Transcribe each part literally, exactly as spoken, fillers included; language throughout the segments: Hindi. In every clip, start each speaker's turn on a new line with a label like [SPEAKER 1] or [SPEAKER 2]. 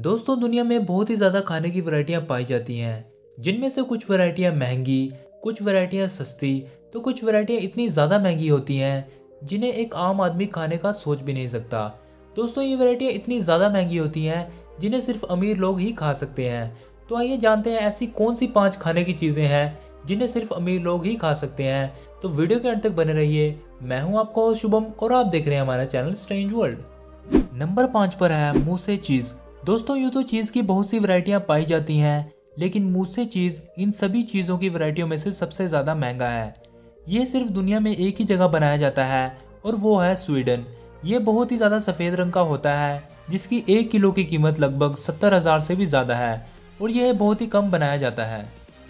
[SPEAKER 1] दोस्तों दुनिया में बहुत ही ज़्यादा खाने की वैरायटियाँ पाई जाती हैं, जिनमें से कुछ वैरायटियाँ महंगी, कुछ वैरायटियाँ सस्ती, तो कुछ वैरायटियाँ इतनी ज़्यादा महंगी होती हैं जिन्हें एक आम आदमी खाने का सोच भी नहीं सकता। दोस्तों ये वैरायटियाँ इतनी ज़्यादा महंगी होती हैं जिन्हें सिर्फ अमीर लोग ही खा सकते हैं। तो आइए जानते हैं ऐसी कौन सी पाँच खाने की चीज़ें हैं जिन्हें सिर्फ अमीर लोग ही खा सकते हैं। तो वीडियो के अंत तक बने रहिए। मैं हूँ आपका होस्ट शुभम और आप देख रहे हैं हमारा चैनल स्ट्रेंज वर्ल्ड। नंबर पाँच पर है मूसे चीज़। दोस्तों यूँ तो चीज़ की बहुत सी वैरायटियाँ पाई जाती हैं, लेकिन मूसे चीज़ इन सभी चीज़ों की वैरायटियों में से सबसे ज़्यादा महंगा है। ये सिर्फ दुनिया में एक ही जगह बनाया जाता है और वो है स्वीडन। ये बहुत ही ज़्यादा सफ़ेद रंग का होता है, जिसकी एक किलो की कीमत लगभग सत्तर हज़ार से भी ज़्यादा है और यह बहुत ही कम बनाया जाता है।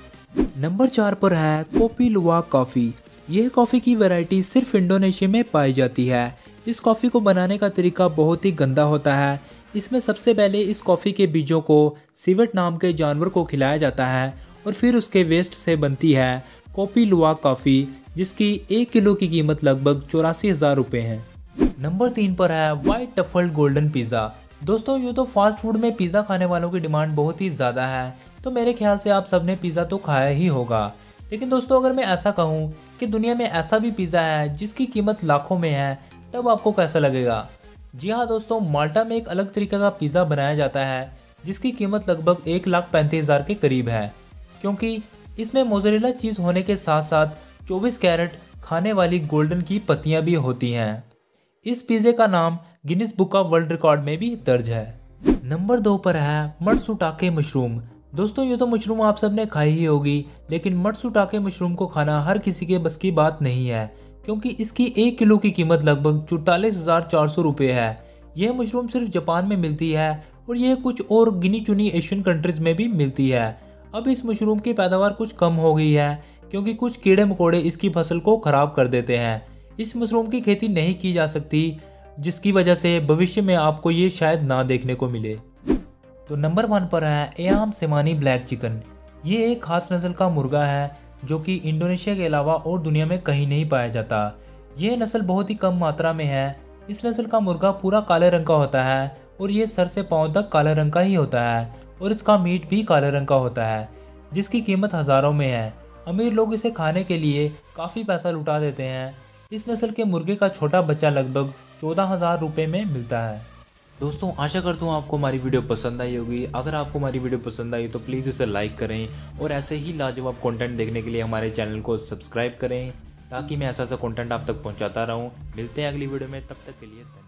[SPEAKER 1] नंबर चार पर है कोपी लुवाक कॉफ़ी। यह कॉफ़ी की वैरायटी सिर्फ इंडोनेशिया में पाई जाती है। इस कॉफ़ी को बनाने का तरीका बहुत ही गंदा होता है। इसमें सबसे पहले इस कॉफ़ी के बीजों को सिवट नाम के जानवर को खिलाया जाता है और फिर उसके वेस्ट से बनती है कोपी लुवाक कॉफ़ी, जिसकी एक किलो की कीमत लगभग चौरासी हज़ार रुपये है। नंबर तीन पर है वाइट टफल्ड गोल्डन पिज़्ज़ा। दोस्तों यूँ तो फास्ट फूड में पिज़्ज़ा खाने वालों की डिमांड बहुत ही ज़्यादा है, तो मेरे ख्याल से आप सबने पिज़्ज़ा तो खाया ही होगा। लेकिन दोस्तों अगर मैं ऐसा कहूँ कि दुनिया में ऐसा भी पिज़्ज़ा है जिसकी कीमत लाखों में है, तब आपको कैसा लगेगा? जी हाँ दोस्तों, माल्टा में एक अलग तरीके का पिज़्ज़ा बनाया जाता है जिसकी कीमत लगभग एक लाख पैंतीस हज़ार के करीब है, क्योंकि इसमें मोज़रेला चीज़ होने के साथ साथ चौबीस कैरेट खाने वाली गोल्डन की पत्तियाँ भी होती हैं। इस पिज़्ज़े का नाम Guinness Book of World Record में भी दर्ज है। नंबर दो पर है मट्सुटाके मशरूम। दोस्तों ये तो मशरूम आप सब ने खाई ही होगी, लेकिन मट्सुटाके मशरूम को खाना हर किसी के बस की बात नहीं है, क्योंकि इसकी एक किलो की कीमत लगभग चौतालीस हज़ार चार सौ रुपये है। यह मशरूम सिर्फ जापान में मिलती है और यह कुछ और गिनी चुनी एशियन कंट्रीज़ में भी मिलती है। अब इस मशरूम की पैदावार कुछ कम हो गई है, क्योंकि कुछ कीड़े मकोड़े इसकी फसल को ख़राब कर देते हैं। इस मशरूम की खेती नहीं की जा सकती, जिसकी वजह से भविष्य में आपको ये शायद ना देखने को मिले। तो नंबर वन पर है एयाम सेमानी ब्लैक चिकन। ये एक खास नस्ल का मुर्गा है जो कि इंडोनेशिया के अलावा और दुनिया में कहीं नहीं पाया जाता। यह नस्ल बहुत ही कम मात्रा में है। इस नस्ल का मुर्गा पूरा काले रंग का होता है और ये सर से पांव तक काले रंग का ही होता है और इसका मीट भी काले रंग का होता है, जिसकी कीमत हज़ारों में है। अमीर लोग इसे खाने के लिए काफ़ी पैसा लुटा देते हैं। इस नस्ल के मुर्गे का छोटा बच्चा लगभग चौदह हज़ार रुपये में मिलता है। दोस्तों आशा करता हूँ आपको हमारी वीडियो पसंद आई होगी। अगर आपको हमारी वीडियो पसंद आई तो प्लीज़ इसे लाइक करें और ऐसे ही लाजवाब कंटेंट देखने के लिए हमारे चैनल को सब्सक्राइब करें, ताकि मैं ऐसा ऐसा कंटेंट आप तक पहुँचाता रहूँ। मिलते हैं अगली वीडियो में, तब तक के लिए।